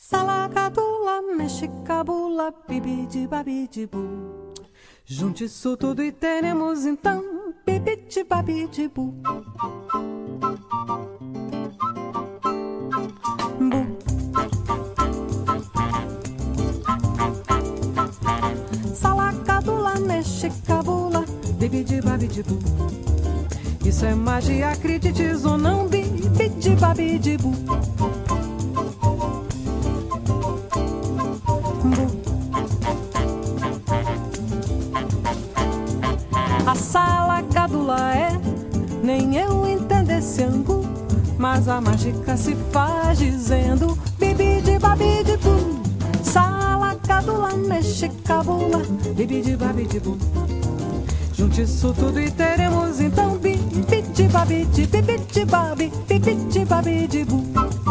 Salacadula, mexicabula, bibidi-babidi-bu. Junte isso tudo e teremos então bibidi-babidi-bu. Bu. Salacadula, mexicabula, bibidi-babidi-bu. Isso é magia, acredites ou não, bibidi-babidi-bu. A salacadula é, nem eu entendo esse angu, mas a mágica se faz dizendo bibidi-babidi-bu. Salacadula, mexicabula, bibidi-babidi-bu. Junte isso tudo e teremos então bibidi-babidi, bibidi-babi, bibidi-babidi-bu.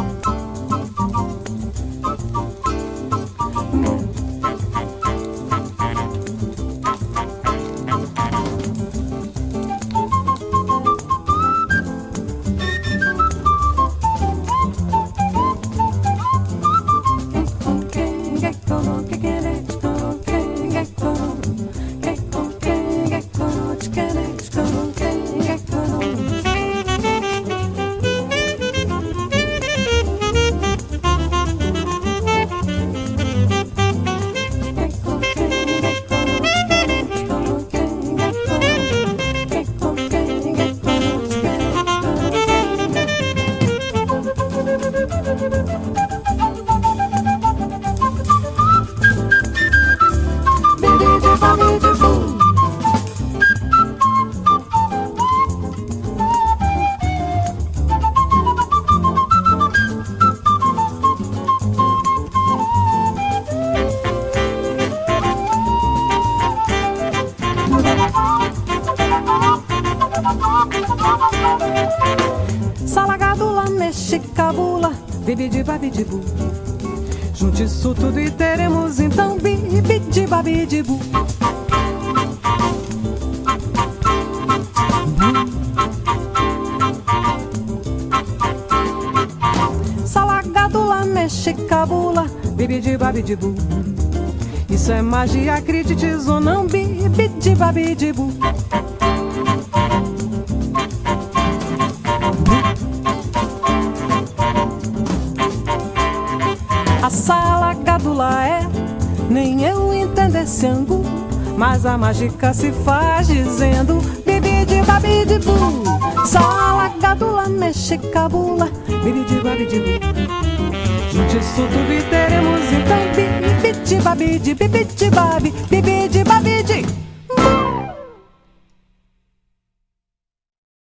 Salacadula, mexicabula, bibidi-babidi-bu. Junte isso tudo e teremos então bibidi-babidi-bu. Salacadula, mexicabula, bibidi-babidi-bu. Isso é magia, acredites ou não, bibidi-babidi-bu. A salacadula é, nem eu entendo esse angu, mas a mágica se faz dizendo bibidi-babidi-bu. Salacadula, mexicabula, bibidi-babidi-bu. Junte isso tudo e teremos então bibidi-babidi, bibidi-babi,